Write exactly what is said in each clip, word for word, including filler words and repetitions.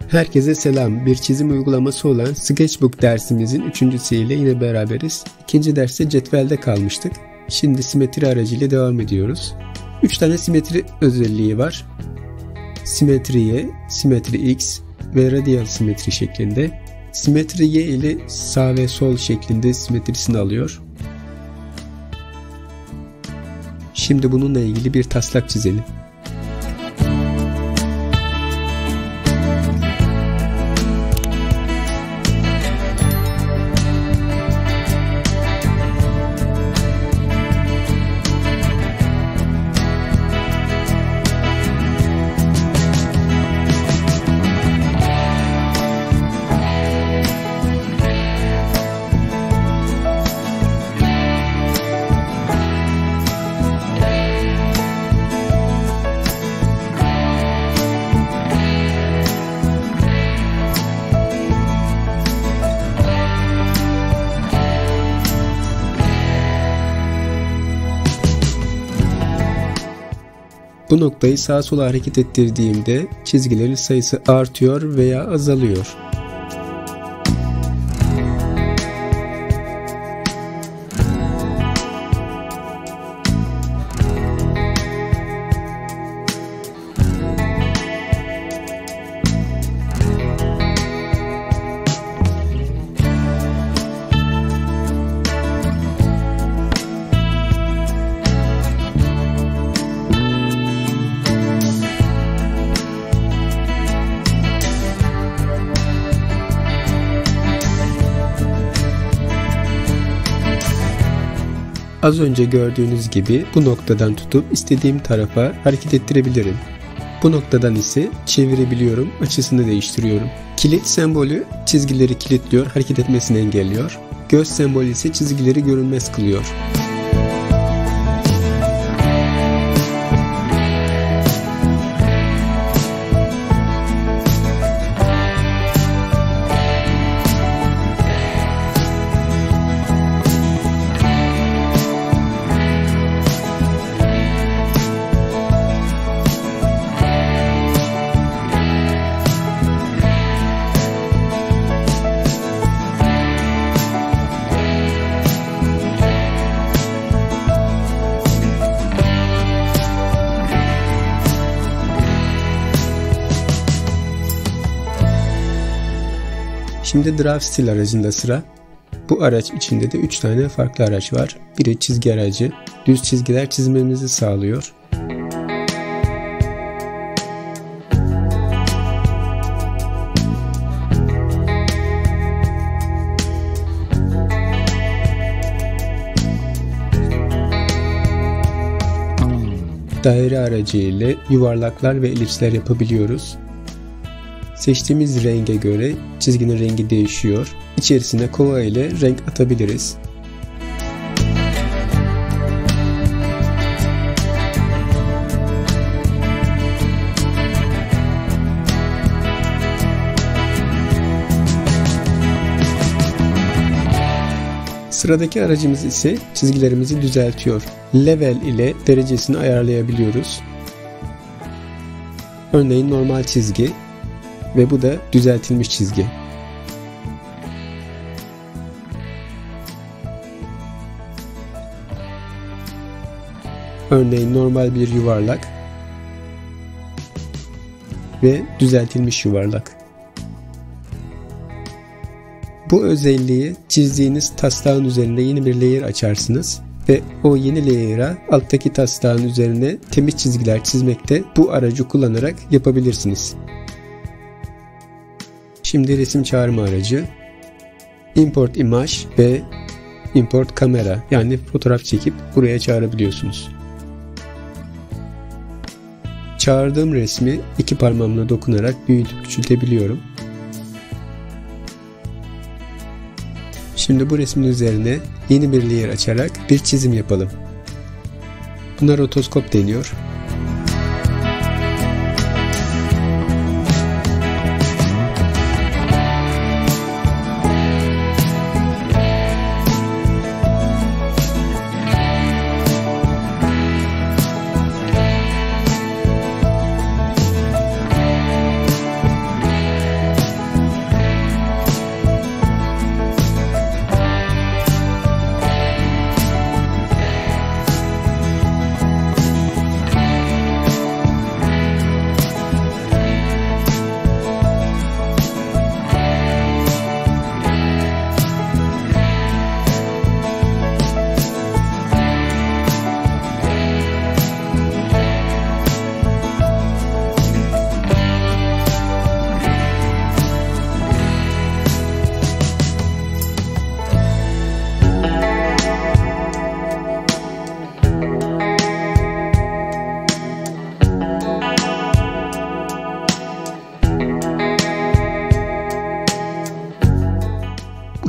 Herkese selam. Bir çizim uygulaması olan Sketchbook dersimizin üçüncüsüyle yine beraberiz. İkinci derste cetvelde kalmıştık. Şimdi simetri aracıyla devam ediyoruz. Üç tane simetri özelliği var. Simetri Y, simetri X ve radyal simetri şeklinde. Simetri Y ile sağ ve sol şeklinde simetrisini alıyor. Şimdi bununla ilgili bir taslak çizelim. Bu noktayı sağa sola hareket ettirdiğimde çizgilerin sayısı artıyor veya azalıyor. Az önce gördüğünüz gibi bu noktadan tutup istediğim tarafa hareket ettirebilirim. Bu noktadan ise çevirebiliyorum, açısını değiştiriyorum. Kilit sembolü çizgileri kilitliyor, hareket etmesini engelliyor. Göz sembolü ise çizgileri görünmez kılıyor. Şimdi Draw Stil aracında sıra. Bu araç içinde de üç tane farklı araç var. Biri çizgi aracı. Düz çizgiler çizmemizi sağlıyor. Daire aracı ile yuvarlaklar ve elipsler yapabiliyoruz. Seçtiğimiz renge göre çizginin rengi değişiyor. İçerisine kova ile renk atabiliriz. Sıradaki aracımız ise çizgilerimizi düzeltiyor. Level ile derecesini ayarlayabiliyoruz. Örneğin normal çizgi. Ve bu da düzeltilmiş çizgi. Örneğin normal bir yuvarlak ve düzeltilmiş yuvarlak. Bu özelliği çizdiğiniz taslağın üzerinde yeni bir layer açarsınız ve o yeni layer'a alttaki taslağın üzerine temiz çizgiler çizmekte bu aracı kullanarak yapabilirsiniz. Şimdi resim çağırma aracı, import image ve import kamera, yani fotoğraf çekip buraya çağırabiliyorsunuz. Çağırdığım resmi iki parmağımla dokunarak büyütüp küçültebiliyorum. Şimdi bu resmin üzerine yeni bir layer açarak bir çizim yapalım. Buna rotoskop deniyor.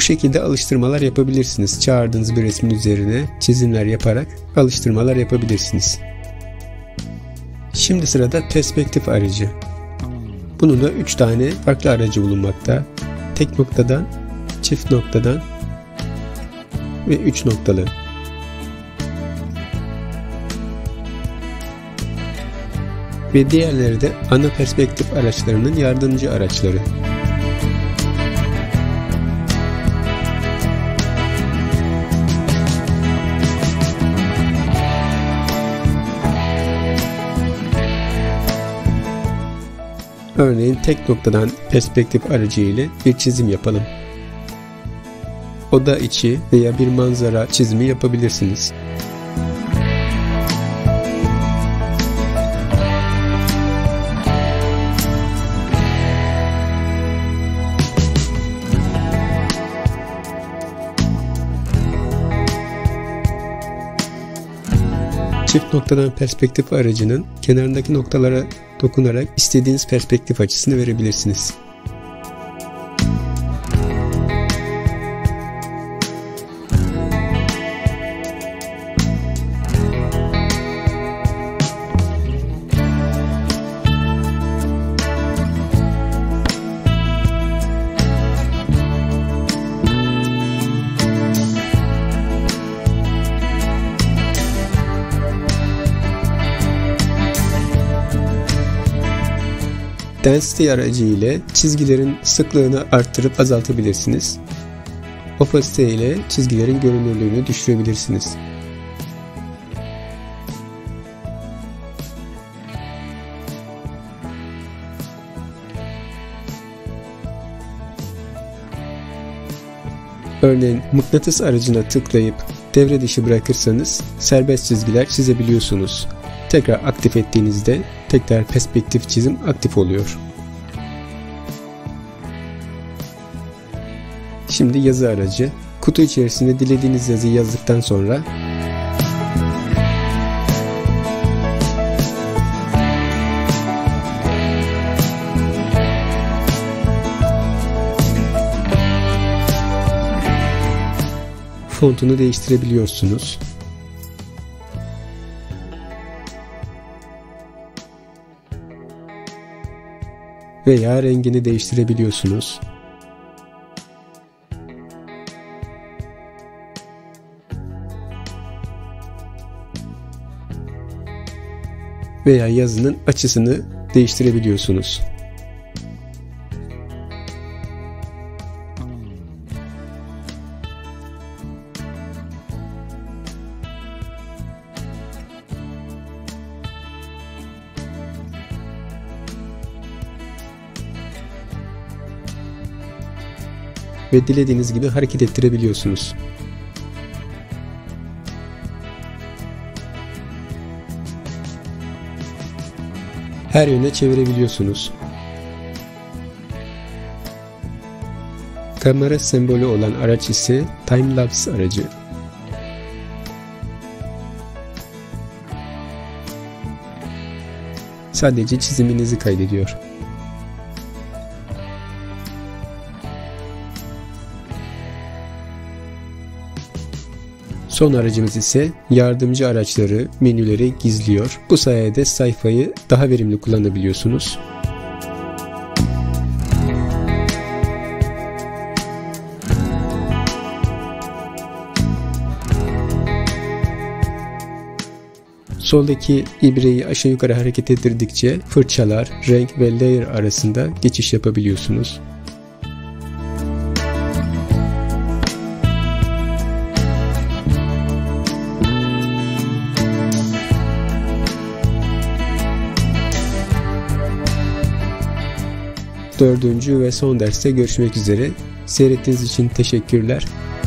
şekilde alıştırmalar yapabilirsiniz. Çağırdığınız bir resmin üzerine çizimler yaparak alıştırmalar yapabilirsiniz. Şimdi sırada perspektif aracı. Bunun da üç tane farklı aracı bulunmakta. Tek noktadan, çift noktadan ve üç noktalı. Ve diğerleri de ana perspektif araçlarının yardımcı araçları. Örneğin tek noktadan perspektif aracı ile bir çizim yapalım. Oda içi veya bir manzara çizimi yapabilirsiniz. Çift noktadan perspektif aracının kenarındaki noktalara dokunarak istediğiniz perspektif açısını verebilirsiniz. Density aracı ile çizgilerin sıklığını arttırıp azaltabilirsiniz. Opacity ile çizgilerin görünürlüğünü düşürebilirsiniz. Örneğin mıknatıs aracına tıklayıp devre dışı bırakırsanız serbest çizgiler çizebiliyorsunuz. Tekrar aktif ettiğinizde tekrar perspektif çizim aktif oluyor. Şimdi yazı aracı. Kutu içerisinde dilediğiniz yazıyı yazdıktan sonra fontunu değiştirebiliyorsunuz. Veya rengini değiştirebiliyorsunuz. Veya yazının açısını değiştirebiliyorsunuz. Ve dilediğiniz gibi hareket ettirebiliyorsunuz. Her yöne çevirebiliyorsunuz. Kamera sembolü olan araç ise Time-lapse aracı. Sadece çiziminizi kaydediyor. Son aracımız ise yardımcı araçları, menüleri gizliyor. Bu sayede sayfayı daha verimli kullanabiliyorsunuz. Soldaki ibreyi aşağı yukarı hareket ettirdikçe fırçalar, renk ve layer arasında geçiş yapabiliyorsunuz. Dördüncü ve son derste görüşmek üzere. Seyrettiğiniz için teşekkürler.